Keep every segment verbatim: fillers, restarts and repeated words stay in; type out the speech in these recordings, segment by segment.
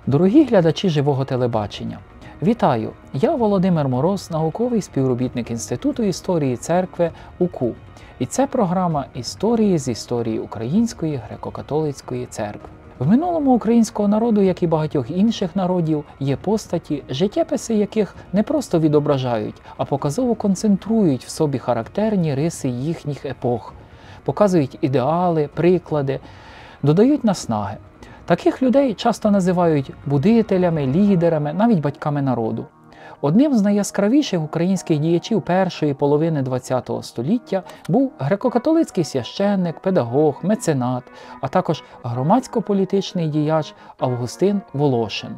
Дорогі глядачі живого телебачення, вітаю! Я Володимир Мороз, науковий співробітник Інституту історії церкви УКУ. І це програма «Історії з історії Української греко-католицької церкви». В минулому українського народу, як і багатьох інших народів, є постаті, життєписи яких не просто відображають, а показово концентрують в собі характерні риси їхніх епох, показують ідеали, приклади, додають наснаги. Таких людей часто називають будителями, лідерами, навіть батьками народу. Одним з найяскравіших українських діячів першої половини ХХ століття був греко-католицький священник, педагог, меценат, а також громадсько-політичний діяч Августин Волошин.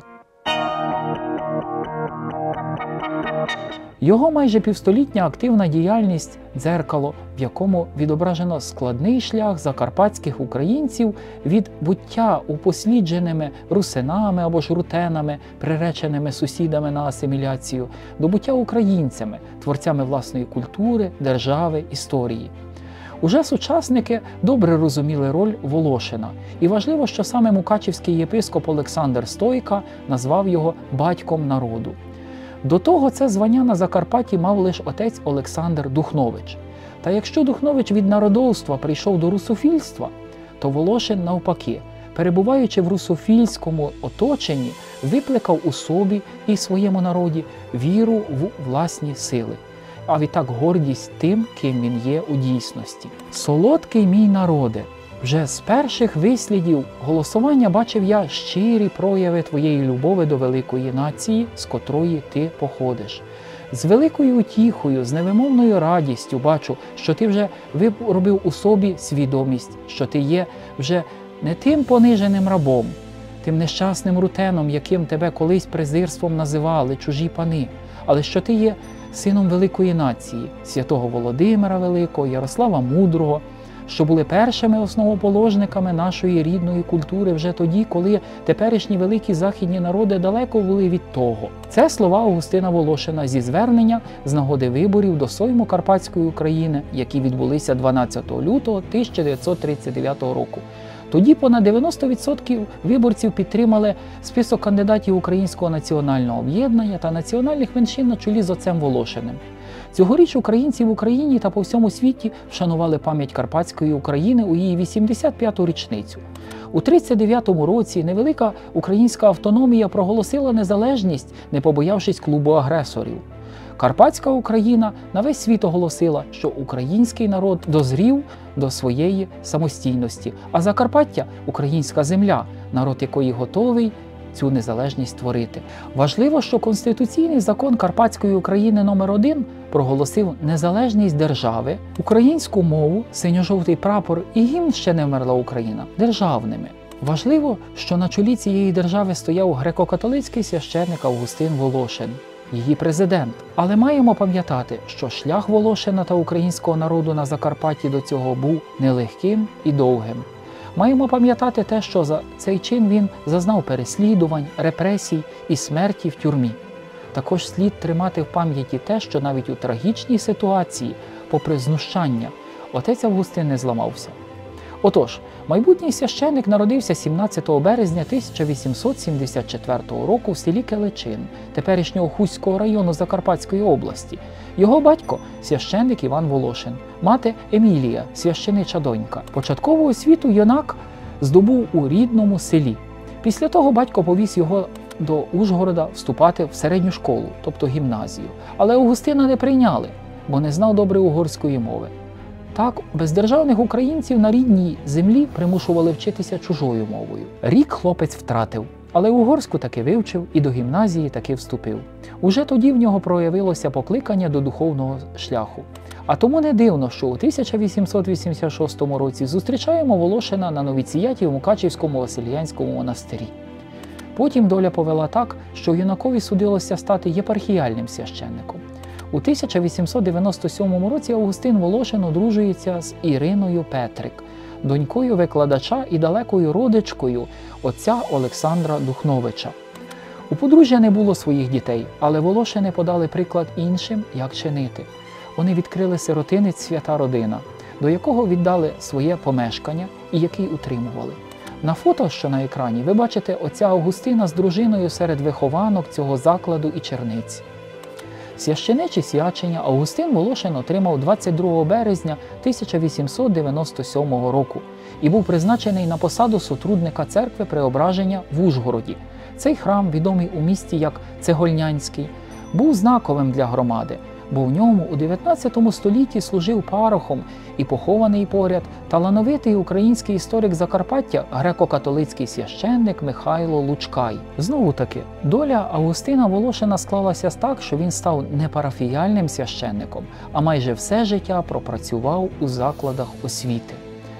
Його майже півстолітня активна діяльність – дзеркало, в якому відображено складний шлях закарпатських українців від буття упослідженими русинами або ж рутенами, приреченими сусідами на асиміляцію, до буття українцями, творцями власної культури, держави, історії. Уже сучасники добре розуміли роль Волошина, і важливо, що саме мукачівський єпископ Олександр Стойка назвав його «батьком народу». До того це звання на Закарпатті мав лише отець Олександр Духнович. Та якщо Духнович від народовства прийшов до русофільства, то Волошин навпаки, перебуваючи в русофільському оточенні, викликав у собі і своєму народі віру в власні сили, а відтак гордість тим, ким він є у дійсності. «Солодкий мій народе, вже з перших вислідів голосування бачив я щирі прояви твоєї любові до великої нації, з котрої ти походиш. З великою утіхою, з невимовною радістю бачу, що ти вже виробив у собі свідомість, що ти є вже не тим пониженим рабом, тим нещасним рутеном, яким тебе колись презирством називали чужі пани, але що ти є сином великої нації, святого Володимира Великого, Ярослава Мудрого, що були першими основоположниками нашої рідної культури вже тоді, коли теперішні великі західні народи далеко були від того». Це слова Августина Волошина зі звернення з нагоди виборів до Сойму Карпатської України, які відбулися дванадцятого лютого тисяча дев'ятсот тридцять дев'ятого року. Тоді понад дев'яносто відсотків виборців підтримали список кандидатів Українського національного об'єднання та національних меншин на чолі з отцем Волошиним. Цьогоріч українці в Україні та по всьому світі вшанували пам'ять Карпатської України у її вісімдесят п'яту річницю. У тридцять дев'ятому році невелика українська автономія проголосила незалежність, не побоявшись клубу агресорів. Карпатська Україна на весь світ оголосила, що український народ дозрів до своєї самостійності, а Закарпаття – українська земля, народ якої готовий цю незалежність творити. Важливо, що Конституційний закон Карпатської України номер один проголосив незалежність держави, українську мову, синьо-жовтий прапор і гімн «Ще не вмерла Україна» державними. Важливо, що на чолі цієї держави стояв греко-католицький священник Августин Волошин, її президент. Але маємо пам'ятати, що шлях Волошина та українського народу на Закарпатті до цього був нелегким і довгим. Маємо пам'ятати те, що за цей чин він зазнав переслідувань, репресій і смерті в тюрмі. Також слід тримати в пам'яті те, що навіть у трагічній ситуації, попри знущання, отець Августин не зламався. Отож, майбутній священник народився сімнадцятого березня тисяча вісімсот сімдесят четвертого року в селі Келечин, теперішнього Хуського району Закарпатської області. Його батько – священник Іван Волошин, мати Емілія, священича донька. Початкову освіту юнак здобув у рідному селі. Після того батько повіз його до Ужгорода вступати в середню школу, тобто гімназію. Але Августина не прийняли, бо не знав добре угорської мови. Так, бездержавних українців на рідній землі примушували вчитися чужою мовою. Рік хлопець втратив, але угорську таки вивчив і до гімназії таки вступив. Уже тоді в нього проявилося покликання до духовного шляху. А тому не дивно, що у тисяча вісімсот вісімдесят шостому році зустрічаємо Волошина на новіціяті в Мукачівському Василіянському монастирі. Потім доля повела так, що юнакові судилося стати єпархіальним священником. У тисяча вісімсот дев'яносто сьомому році Августин Волошин одружується з Іриною Петрик, донькою викладача і далекою родичкою отця Олександра Духновича. У подружжя не було своїх дітей, але Волошини подали приклад іншим, як чинити. Вони відкрили сиротинець «Свята родина», до якого віддали своє помешкання і який утримували. На фото, що на екрані, ви бачите отця Августина з дружиною серед вихованок цього закладу і черниць. Священиче свячення Августин Волошин отримав двадцять другого березня тисяча вісімсот дев'яносто сьомого року і був призначений на посаду сотрудника церкви Преображення в Ужгороді. Цей храм, відомий у місті як Цегольнянський, був знаковим для громади, бо в ньому у дев'ятнадцятому столітті служив парохом і похований поряд талановитий український історик Закарпаття, греко-католицький священник Михайло Лучкай. Знову таки, доля Августина Волошина склалася так, що він став не парафіяльним священником, а майже все життя пропрацював у закладах освіти.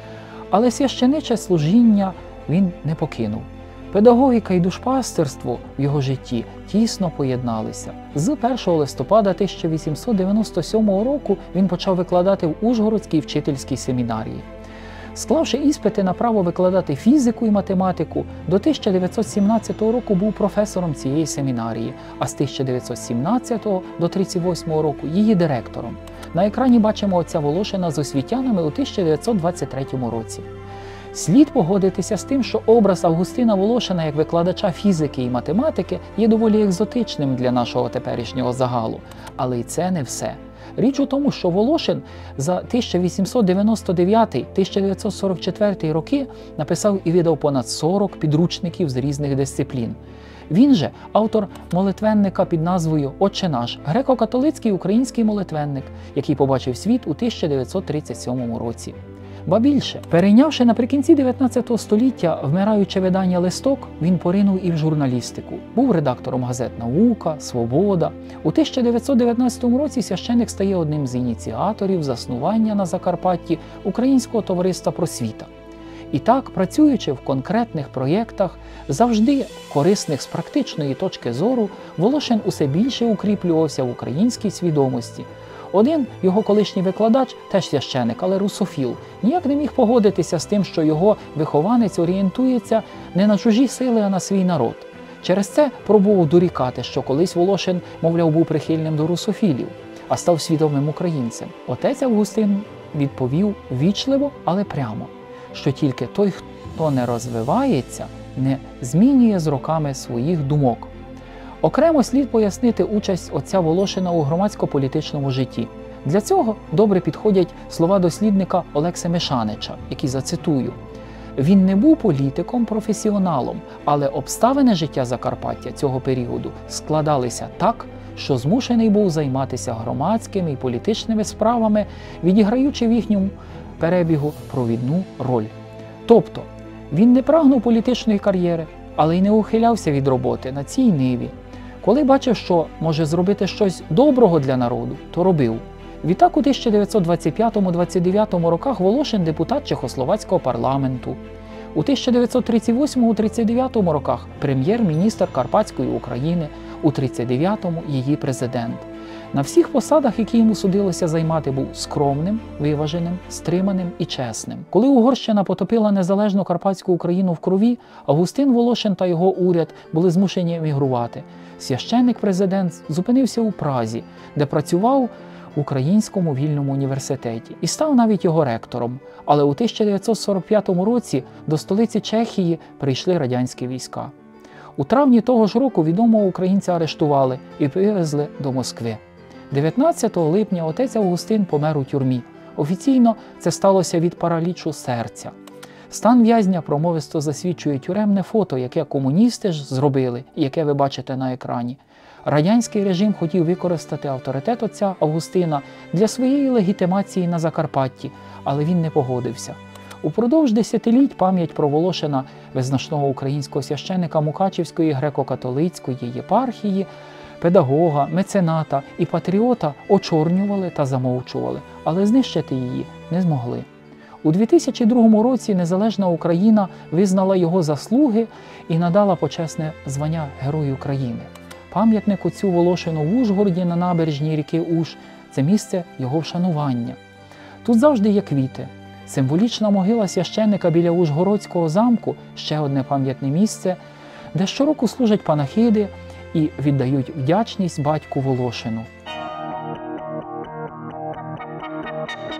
Але священиче служіння він не покинув. Педагогіка і душпастерство в його житті тісно поєдналися. З першого листопада тисяча вісімсот дев'яносто сьомого року він почав викладати в Ужгородській вчительській семінарії. Склавши іспити на право викладати фізику і математику, до тисяча дев'ятсот сімнадцятого року був професором цієї семінарії, а з тисяча дев'ятсот сімнадцятого до тридцять восьмого року її директором. На екрані бачимо отця Волошина з освітянами у тисяча дев'ятсот двадцять третьому році. Слід погодитися з тим, що образ Августина Волошина як викладача фізики і математики є доволі екзотичним для нашого теперішнього загалу. Але й це не все. Річ у тому, що Волошин за тисяча вісімсот дев'яносто дев'ятий — тисяча дев'ятсот сорок четвертий роки написав і видав понад сорок підручників з різних дисциплін. Він же автор молитвенника під назвою «Отче наш», греко-католицький український молитвенник, який побачив світ у тисяча дев'ятсот тридцять сьомому році. Ба більше, перейнявши наприкінці дев'ятнадцятого століття вмираюче видання «Листок», він поринув і в журналістику. Був редактором газет «Наука», «Свобода». У тисяча дев'ятсот дев'ятнадцятому році священник стає одним з ініціаторів заснування на Закарпатті Українського товариства «Просвіта». І так, працюючи в конкретних проєктах, завжди корисних з практичної точки зору, Волошин усе більше укріплювався в українській свідомості. Один його колишній викладач, теж священик, але русофіл, ніяк не міг погодитися з тим, що його вихованець орієнтується не на чужі сили, а на свій народ. Через це пробував дорікати, що колись Волошин, мовляв, був прихильним до русофілів, а став свідомим українцем. Отець Августин відповів вічливо, але прямо, що тільки той, хто не розвивається, не змінює з роками своїх думок. Окремо слід пояснити участь отця Волошина у громадсько-політичному житті. Для цього добре підходять слова дослідника Олекси Мишанича, які зацитую. Він не був політиком-професіоналом, але обставини життя Закарпаття цього періоду складалися так, що змушений був займатися громадськими і політичними справами, відіграючи в їхньому перебігу провідну роль. Тобто, він не прагнув політичної кар'єри, але й не ухилявся від роботи на цій ниві. Коли бачив, що може зробити щось доброго для народу, то робив. Відтак у тисяча дев'ятсот двадцять п'ятому — двадцять дев'ятому роках Волошин депутат Чехословацького парламенту. У тисяча дев'ятсот тридцять восьмому — тридцять дев'ятому роках прем'єр-міністр Карпатської України, у тридцять дев'ятому її президент. На всіх посадах, які йому судилося займати, був скромним, виваженим, стриманим і чесним. Коли Угорщина потопила незалежну Карпатську Україну в крові, Августин Волошин та його уряд були змушені емігрувати. Священник-президент зупинився у Празі, де працював в Українському вільному університеті і став навіть його ректором. Але у тисяча дев'ятсот сорок п'ятому році до столиці Чехії прийшли радянські війська. У травні того ж року відомого українця арештували і вивезли до Москви. дев'ятнадцятого липня отець Августин помер у тюрмі. Офіційно це сталося від паралічу серця. Стан в'язня промовисто засвідчує тюремне фото, яке комуністи ж зробили, і яке ви бачите на екрані. Радянський режим хотів використати авторитет отця Августина для своєї легітимації на Закарпатті, але він не погодився. Упродовж десятиліть пам'ять про Волошина, визначного українського священика Мукачівської греко-католицької єпархії, педагога, мецената і патріота очорнювали та замовчували, але знищити її не змогли. У дві тисячі другому році незалежна Україна визнала його заслуги і надала почесне звання Герой України. Пам'ятник отцю Волошину в Ужгороді на набережній ріки Уж – це місце його вшанування. Тут завжди є квіти. Символічна могила священника біля Ужгородського замку – ще одне пам'ятне місце, де щороку служать панахиди і віддають вдячність батьку Волошину.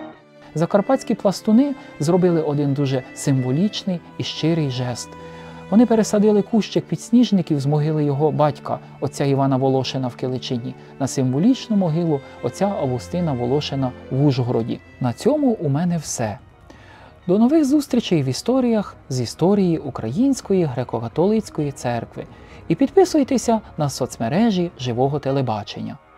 Закарпатські пластуни зробили один дуже символічний і щирий жест. Вони пересадили кущик підсніжників з могили його батька, отця Івана Волошина в Киличині, на символічну могилу отця Августина Волошина в Ужгороді. На цьому у мене все. До нових зустрічей в історіях з історії Української греко-католицької церкви. І підписуйтеся на соцмережі Живого телебачення.